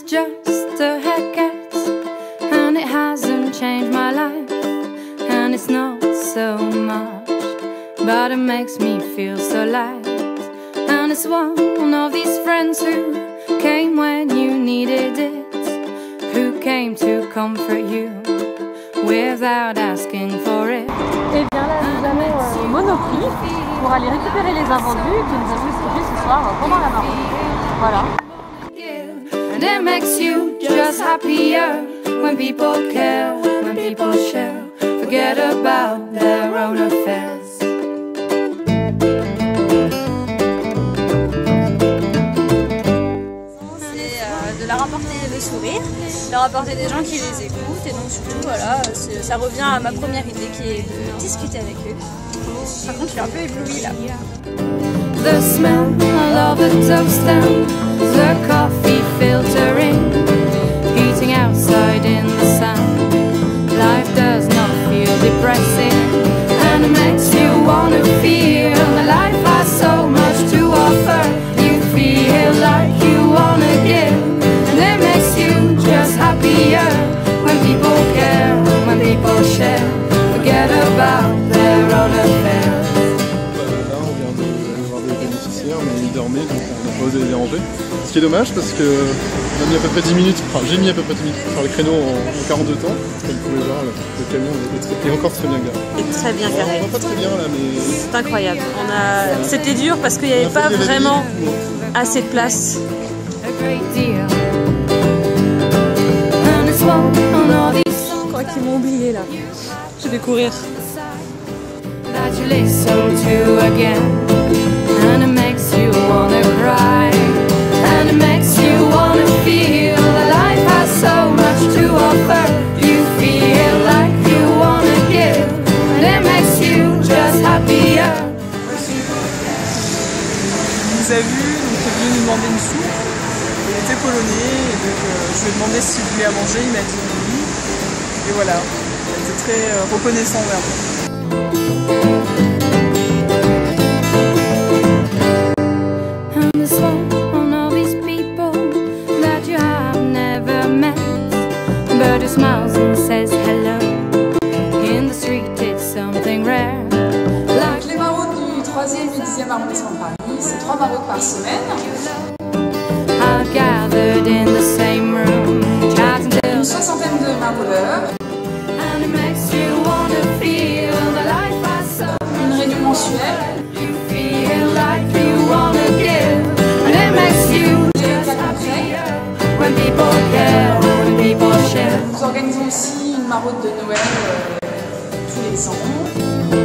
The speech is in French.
just a haircut, and it hasn't changed my life, and it's not so much, but it makes me feel so light. And it's one of these friends who came when you needed it, who came to comfort you without asking for it. Et bien là nous allons au Monoprix pour aller récupérer les invendus que nous avons distribués ce soir pendant la maraude. Voilà. And it makes you just happier when people care, when people share, forget about their own affairs. C'est de leur apporter le sourire, leur apporter des gens qui les écoutent, et donc surtout voilà, ça revient à ma première idée qui est de discuter avec eux. Par contre je suis un peu éblouie là. The smell of the toast and the coffee filtering, heating outside in the sun. Life does not feel depressing, and it makes you wanna feel that life has so much to offer. You feel like you wanna give, and it makes you just happier when people care, when people share, forget about their own affairs. Mais ils dormaient, donc on n'a pas osé les déranger. Ce qui est dommage parce que on a mis à peu près 10 minutes, enfin j'ai mis à peu près 10 minutes pour faire le créneau en 42 temps. Comme vous pouvez voir, le camion est encore très bien garé. Et très bien carré. Pas très bien là, mais c'est incroyable. C'était dur parce qu'il n'y avait pas vraiment assez de place. Je crois qu'ils m'ont oublié là. Je vais courir. That you listen to again, and it makes you wanna cry, and it makes you wanna feel that life has so much to offer. You feel like you wanna give, and it makes you just happier. Il nous a vus, donc il est venu nous demander une soupe. Il était polonais, et donc je lui ai demandé s'il voulait à manger, il m'a dit oui. Et voilà, il était très reconnaissant envers moi. But who smiles and says hello. In the street it's something rare. Donc les maraudes du 3e et 10e arrondissement de Paris, c'est 3 maraudes par semaine. Are gathered in the same room, Une 60aine de maraudeurs. and it makes you wanna feel the life I saw. Une réunion mensuelle. You feel like you wanna give, and it makes you just happier when people care, when people share. Nous organisons aussi une maraude de Noël tous les ans.